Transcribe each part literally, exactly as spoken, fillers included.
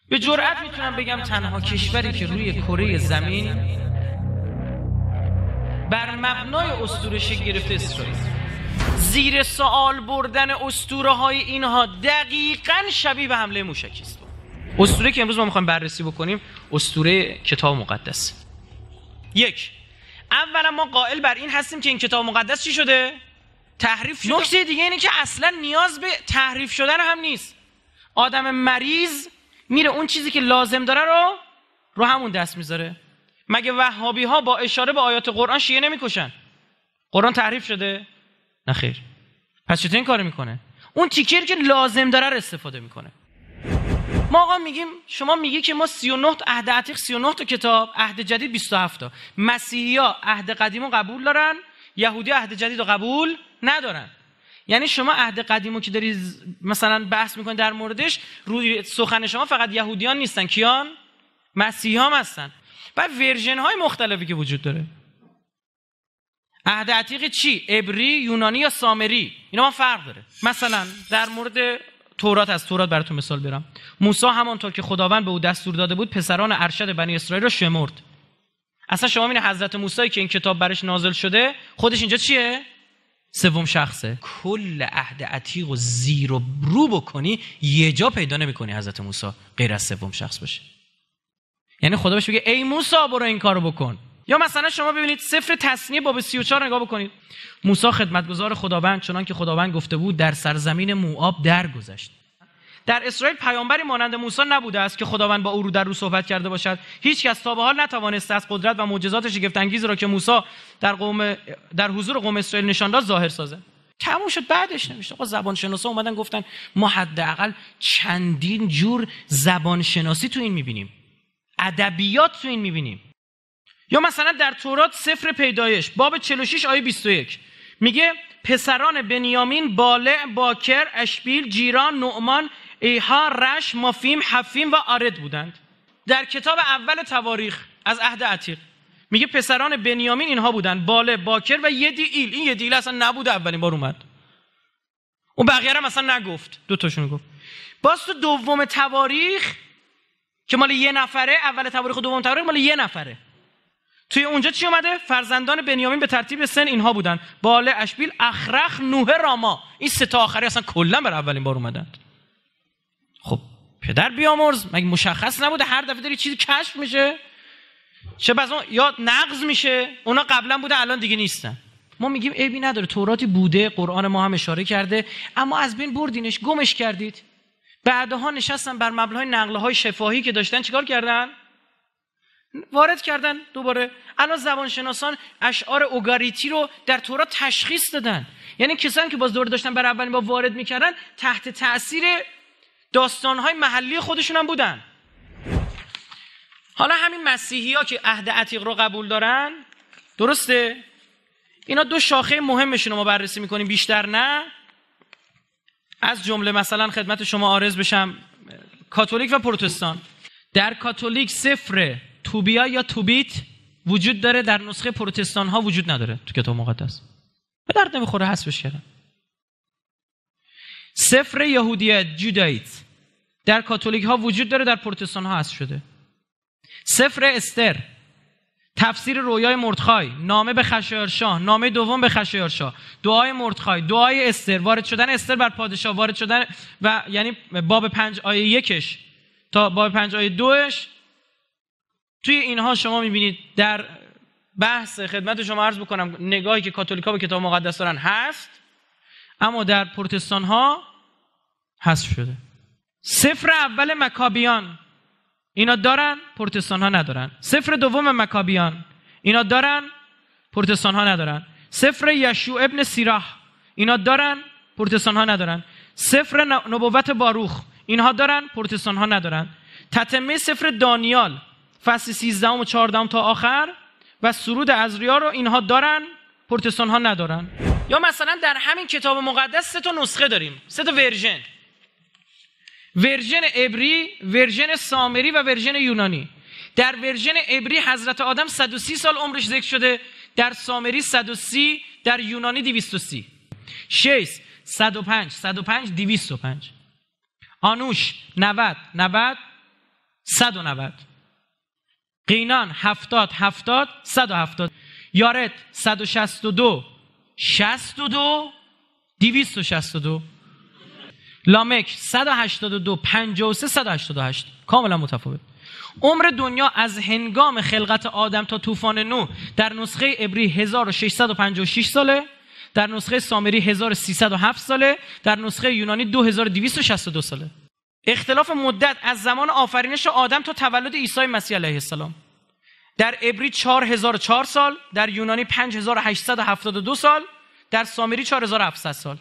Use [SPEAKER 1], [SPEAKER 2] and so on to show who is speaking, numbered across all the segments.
[SPEAKER 1] به جرئت میتونم بگم تنها کشوری که روی کره زمین بر مبنای اسطوره شکل گرفته اسرائیل. زیر سوال بردن اسطوره های اینها دقیقاً شبیه به حمله موشکی است. اسطوره که امروز ما میخوایم بررسی بکنیم اسطوره کتاب مقدس. یک، اولا ما قائل بر این هستیم که این کتاب مقدس چی شده؟ تحریف شده. نکته دیگه اینه که اصلا نیاز به تحریف شدن هم نیست. آدم مریض میره اون چیزی که لازم داره رو رو همون دست میذاره. مگه وهابی ها با اشاره به آیات قرآن شیعه نمیکشن؟ قرآن تحریف شده؟ نه خیر. پس چطور این کارو میکنه؟ اون تیکر که لازم داره رو استفاده میکنه. ما آقا میگیم، شما میگی که ما سی و نه تا عهد عتیق، سی و نه تا کتاب، عهد جدید بیست و هفت تا. مسیحی‌ها عهد قدیم رو قبول دارن، یهودی عهد جدید رو قبول ندارن. یعنی شما عهد قدیمو که داری مثلا بحث میکنی در موردش، روی سخن شما فقط یهودیان نیستن، کیان؟ مسیحی‌ها هستن. بعد ورژن های مختلفی که وجود داره. عهد عتیق چی؟ عبری، یونانی یا سامری؟ اینا ما فرق داره. مثلا در مورد تورات، از تورات براتون مثال بیارم. موسی همانطور که خداوند به او دستور داده بود پسران ارشد بنی اسرائیل رو شمرد. اصلا شما میبینید حضرت موسی که این کتاب برش نازل شده خودش اینجا چیه؟ سوم شخصه. کل عهد عتیق رو زیر و رو بکنی یه جا پیدا نمی‌کنی حضرت موسی غیر از سوم شخص باشه. یعنی خدا بهش بگه ای موسی برو این کارو بکن. یا مثلا شما ببینید سفر تثنیه باب سی و چهار نگاه بکنید. موسی خدمتگزار خداوند چنان که خداوند گفته بود در سرزمین موآب درگذشت. در اسرائیل پیامبری مانند موسی نبوده است که خداوند با او رو در رو صحبت کرده باشد. هیچ کس تا به حال نتوانسته از قدرت و معجزات شگفت انگیز را که موسی در قوم در حضور قوم اسرائیل نشان داد ظاهر سازه. تموم شد. بعدش نمیشه. آقا زبان شناسا اومدن گفتن ما حداقل چندین جور زبان شناسی تو این می‌بینیم. ادبیات تو این می‌بینیم. یا مثلا در تورات سفر پیدایش باب چهل و شش آیه بیست و یک میگه پسران بنیامین بالع، باکر، اشبیل، جیران، نعمان، ایها، رش، مافیم، حفیم و آرد بودند. در کتاب اول تواریخ از عهد عتیق میگه پسران بنیامین اینها بودند: بالع، باکر و یدیعیل. این یدیعیل اصلا نبوده، اولین بار اومد. اون بقیه رو مثلا نگفت، دو تاشونو گفت. باز تو دوم تواریخ که مال یه نفره، اول تواریخ و دوم تواریخ مال یه نفره، توی اونجا چی اومده؟ فرزندان بنیامین به ترتیب سن اینها بودن: بالع، اشبیل، اخرخ، نوح، راما. این سه تا آخری اصلا کلا بر اولین بار اومدند. خب پدر بیامرز، مگه مشخص نبوده هر دفعه داری چیزی کشف میشه؟ چه بس اون یا نقض میشه؟ اونا قبلا بوده الان دیگه نیستن. ما میگیم عیبی نداره، توراتی بوده، قرآن ما هم اشاره کرده، اما از بین بردینش، گمش کردید. بعدها نشستن بر مبنای نقل‌های شفاهی که داشتن چیکار کردن؟ وارد کردن دوباره. الان زبانشناسان اشعار اوگاریتی رو در تورات تشخیص دادن. یعنی کسانی که باز دوره داشتن برای اولین بار وارد میکردن تحت تأثیر داستان‌های محلی خودشون هم بودن. حالا همین مسیحی‌ها که عهد عتیق رو قبول دارن، درسته؟ اینا دو شاخه مهمشون رو ما بررسی میکنیم، بیشتر نه. از جمله مثلا خدمت شما عرض بشم کاتولیک و پروتستان. در کاتولیک سفر توبیا یا توبیت وجود داره، در نسخه پروتستان ها وجود نداره تو کتاب مقدس. به درد نمیخوره، حذفش کردن. سفر یهودیت جودایت در کاتولیک ها وجود داره، در پروتستان ها حذف شده. سفر استر، تفسیر رویای مردخای، نامه به خشایارشاه، نامه دوم به خشایارشاه، دعای مردخای، دعای استر، وارد شدن استر بر پادشاه، وارد شدن و یعنی باب پنج آیه یکش تا باب پنج آیه دوش، توی اینها شما میبینید در بحث خدمت شما عرض بکنم نگاهی که کاتولیکا به کتاب مقدس دارن هست، اما در پروتستان ها حذف شده. سفر اول مکابیان اینا دارن، پروتستان ها ندارن. سفر دوم مکابیان اینا دارن، پروتستان ها ندارن. سفر یشوع ابن سیراح اینا دارن، پروتستان ها ندارن. سفر نبوت باروخ اینها دارن، پروتستان ها ندارن. تتمه سفر دانیال فصل سیزده و چهارده تا آخر و سرود عزریا رو اینها دارن، پروتستان ها ندارن. یا مثلا در همین کتاب مقدس سه تا نسخه داریم، سه تا ورژن: ورژن عبری، ورژن سامری و ورژن یونانی. در ورژن عبری حضرت آدم صد و سی سال عمرش ذکر شده، در سامری صد و سی، در یونانی دویست و سی. شش صد و پنج، صد و پنج، دویست و پنج. آنوش نود، نود، صد و نود. قینان هفتاد هفتاد صد و هفتاد. یارد صد و شصت و دو شصت و دو دویست و شصت و دو. لامک صد و هشتاد و دو پنجاه و سه صد و هشتاد و هشت. کاملا متفاوت. عمر دنیا از هنگام خلقت آدم تا طوفان نوح در نسخه عبری هزار و ششصد و پنجاه و شش ساله، در نسخه سامری هزار و سیصد و هفت ساله، در نسخه یونانی دو هزار و دویست و شصت و دو ساله. اختلاف مدت از زمان آفرینش آدم تا تولد عیسی مسیح علیه السلام. در عبری چهار هزار و چهار سال، در یونانی پنج هزار و هشتصد و هفتاد و دو سال، در سامری چهار هزار و هفتصد سال.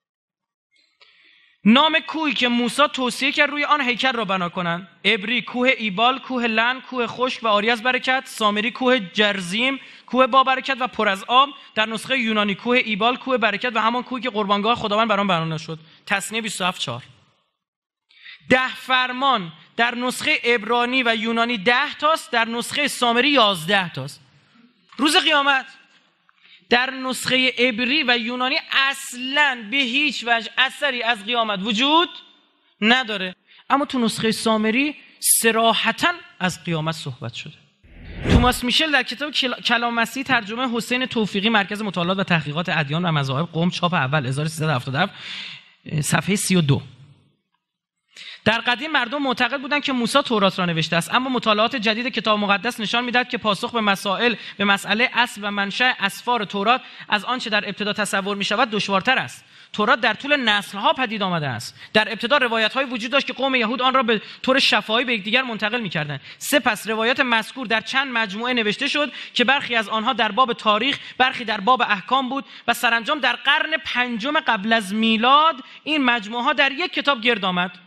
[SPEAKER 1] نام کوهی که موسی توصیه کرد روی آن هیکل را بنا کنند: عبری کوه ایبال، کوه لن، کوه خشک و عاری از برکت. سامری کوه جرزیم، کوه با برکت و پر از آب. در نسخه یونانی کوه ایبال، کوه برکت و همان کوهی که قربانگاه خداوند بر آن بنا شد. تثنیه بیست و هفت چهار. ده فرمان در نسخه عبرانی و یونانی ده تاست، در نسخه سامری یازده تاست. روز قیامت در نسخه عبری و یونانی اصلاً به هیچ وجه اثری از قیامت وجود نداره، اما تو نسخه سامری صراحتاً از قیامت صحبت شده. توماس میشل در کتاب کلام مسیح ترجمه حسین توفیقی، مرکز مطالعات و تحقیقات ادیان و مذاهب قم، چاپ اول هزار و سیصد و هفتاد و هفت، صفحه سی و دو. در قدیم مردم معتقد بودند که موسی تورات را نوشته است، اما مطالعات جدید کتاب مقدس نشان می‌دهد که پاسخ به مسائل به مسئله اصل و منشأ اسفار تورات از آنچه در ابتدا تصور می‌شود دشوارتر است. تورات در طول نسل‌ها پدید آمده است. در ابتدا روایت‌هایی وجود داشت که قوم یهود آن را به طور شفاهی به یکدیگر منتقل می‌کردند. سپس روایات مذکور در چند مجموعه نوشته شد که برخی از آنها در باب تاریخ، برخی در باب احکام بود و سرانجام در قرن پنجم قبل از میلاد این مجموعه‌ها در یک کتاب گرد آمد.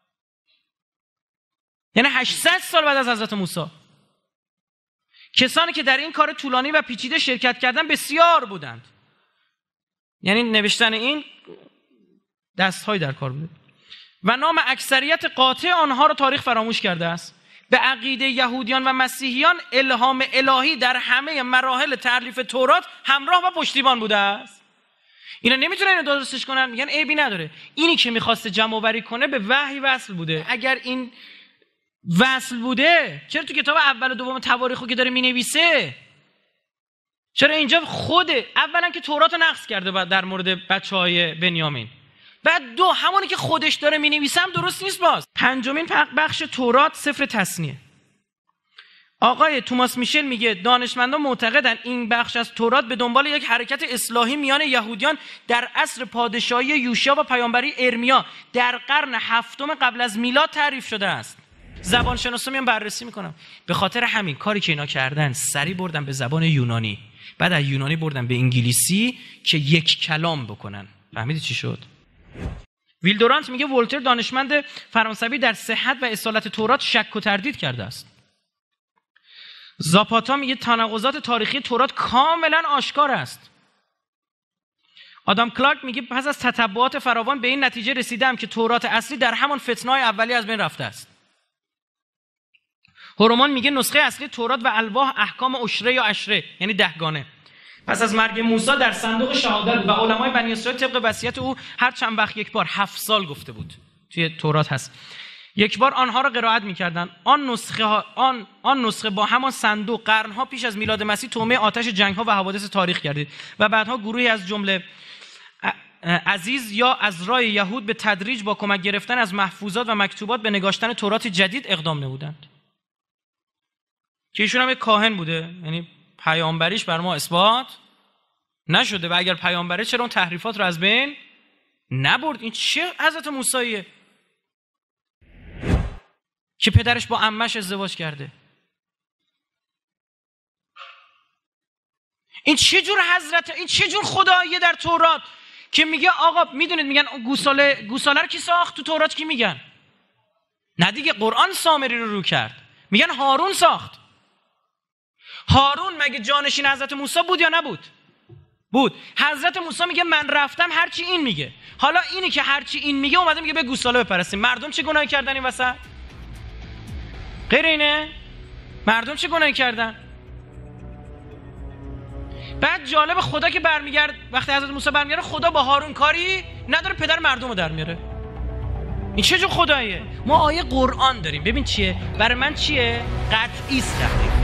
[SPEAKER 1] یعنی هشتصد سال بعد از حضرت موسی. کسانی که در این کار طولانی و پیچیده شرکت کردن بسیار بودند. یعنی نوشتن این دست‌های در کار بود و نام اکثریت قاطع آنها را تاریخ فراموش کرده است. به عقیده یهودیان و مسیحیان الهام الهی در همه مراحل تألیف تورات همراه و پشتیبان بوده است. اینا نمیتونن اینو درستش کنن، میگن عیبی نداره. اینی که میخواسته جمع آوری کنه به وحی وصل بوده. اگر این وصل بوده چرا تو کتاب اول و دوم تواریخو که داره مینویسه، چرا اینجا خود اولا که تورات رو نقض کرده در مورد بچهای بنیامین، بعد دو همونی که خودش داره مینویسه هم درست نیست. باز پنجمین بخش تورات سفر تثنیه. آقای توماس میشل میگه دانشمندان معتقدن این بخش از تورات به دنبال یک حرکت اصلاحی میان یهودیان در عصر پادشاهی یوشیا و پیامبری ارمیا در قرن هفتم قبل از میلاد تعریف شده است. زبان شناسا میان بررسی میکنم. به خاطر همین کاری که اینا کردن سری بردن به زبان یونانی، بعد از یونانی بردن به انگلیسی که یک کلام بکنن. فهمیدی چی شد؟ ویلدورانت میگه ولتر دانشمند فرانسوی در صحت و اصالت تورات شک و تردید کرده است. زاپاتا میگه تناقضات تاریخی تورات کاملا آشکار است. آدام کلارک میگه پس از تتبعات فراوان به این نتیجه رسیدم که تورات اصلی در همان فتنه‌های اولیه از بین رفته است. هورمان میگه نسخه اصلی تورات و الواح احکام عشره یا عشره یعنی دهگانه پس از مرگ موسی در صندوق شهادت و علمای بنی اسرائیل طبق وصیت او هر چند وقت یک بار هفت سال گفته بود. توی تورات هست یک بار آنها را قرائت میکردن. آن نسخه ها، آن آن نسخه با همان صندوق قرنها پیش از میلاد مسیح طعمه آتش جنگ ها و حوادث تاریخ گردید و بعدها گروهی از جمله عزیز یا از رای یهود به تدریج با کمک گرفتن از محفوظات و مکتوبات به نگاشتن تورات جدید اقدام نمودند. که ایشون هم یک کاهن بوده، یعنی پیامبریش بر ما اثبات نشده و اگر پیامبره چرا اون تحریفات رو از بین نبرد؟ این چه حضرت موسیه که پدرش با عمش ازدواج کرده؟ این چه جور حضرت، این چه جور خداییه در تورات که میگه آقا میدونید میگن گوساله گوساله رو کی ساخت؟ تو تورات کی میگن؟ نه دیگه قرآن سامری رو رو کرد، میگن هارون ساخت. هارون مگه جانشین حضرت موسی بود یا نبود؟ بود. حضرت موسی میگه من رفتم هرچی این میگه. حالا اینی که هرچی این میگه اومده میگه به گوساله بپرستیم. مردم چه گناهی کردن این وسط؟ غیر اینه؟ مردم چه گناهی کردن؟ بعد جالب خدا که برمیگرد وقتی حضرت موسی برمیگرده خدا با هارون کاری نداره، پدر مردم رو در میاره. این چه جو خداییه؟ ما آیه قرآن داریم. ببین چیه؟ برای من چیه؟ قطعی است تحریف.